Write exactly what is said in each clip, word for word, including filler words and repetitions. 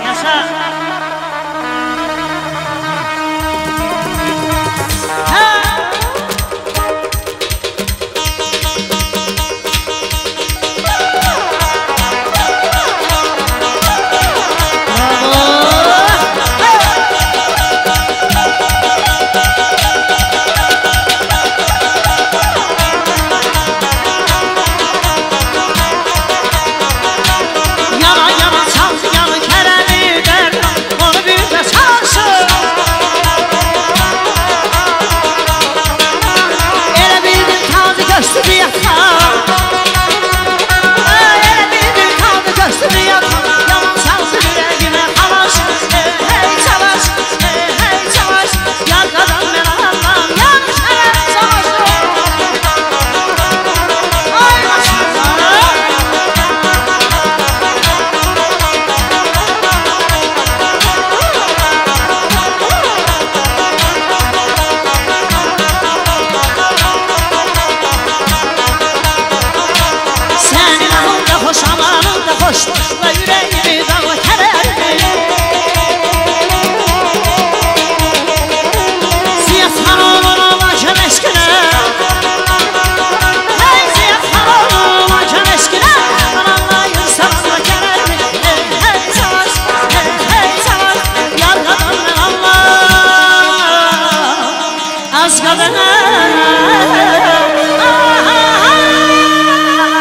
Yaşa. Ve yüreğimi dağla kererdi Ziyafan oğlunu vacan eşkine Hey ziyafan oğlunu vacan eşkine Ananlayın sana kererdi Hey hey savaş, hey hey savaş Yargadan ben Allah Az kadına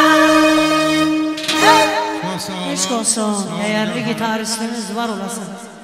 Aşk olsun, değerli gitaristimiz var olasınız.